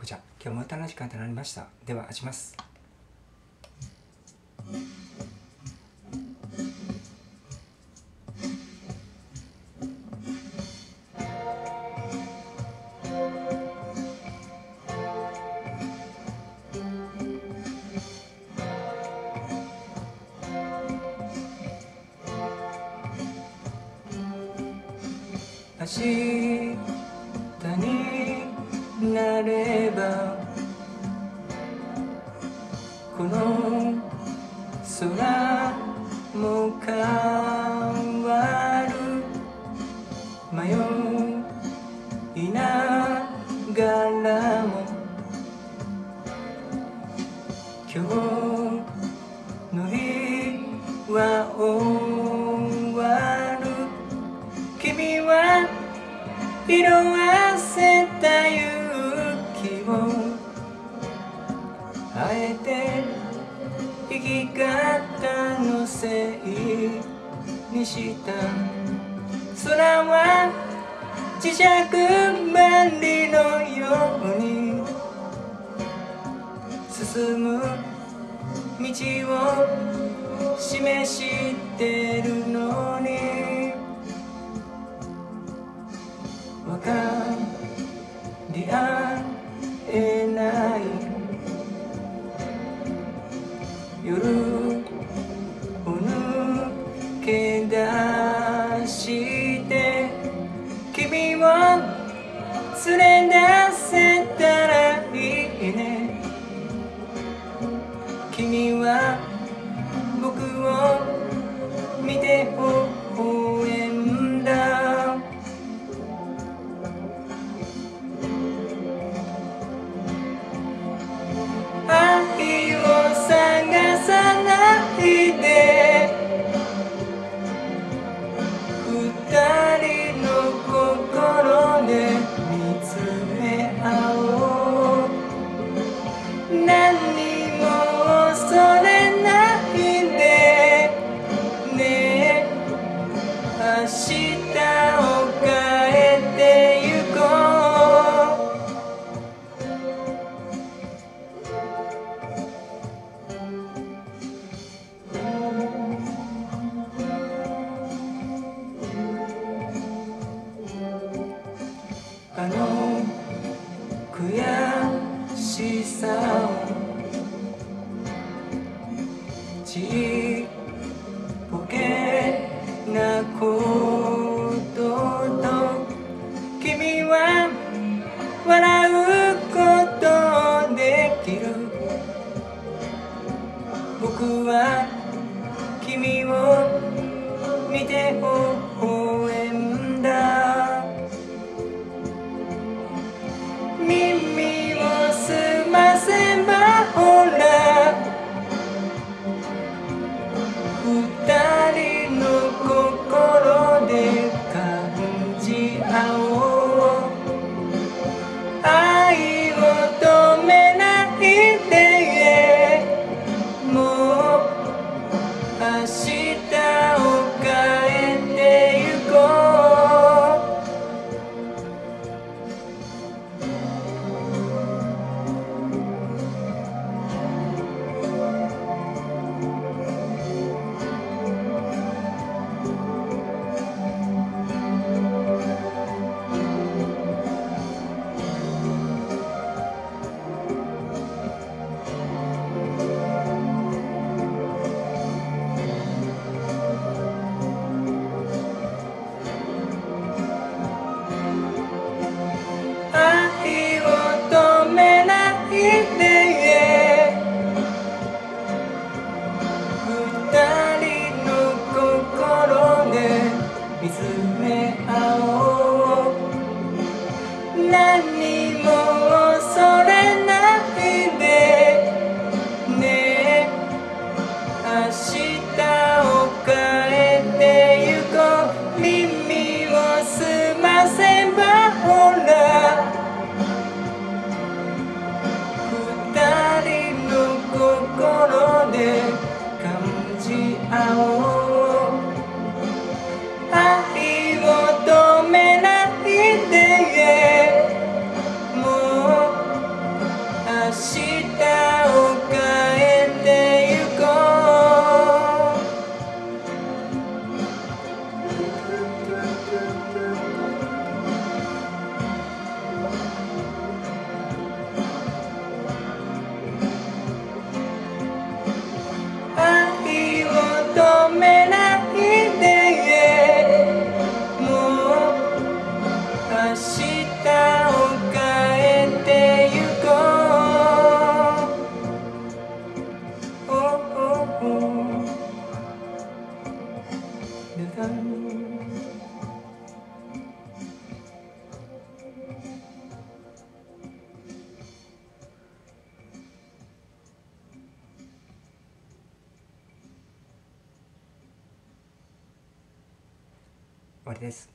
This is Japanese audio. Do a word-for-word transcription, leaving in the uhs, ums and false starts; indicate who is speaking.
Speaker 1: こちゃん、今日も歌の時間となりました。では始めます。明日になればこの空も変わる。迷いながらも今日の日は終わる。君は色あせた勇気をあえて生き方のせいにした。空は磁石針のように進む道を示してるのに分かり合えない。夜を抜け出して君を連れ出せたらいいね。君は僕を見て微笑んだ。愛を探さないで二人の心で見つめ合おう。何も恐れないでね。明日を変えてゆこう。あの悔しさをちっぽけなことと君は笑うことできる。僕は君を見て微笑んだ。耳を澄ませばほらわりです。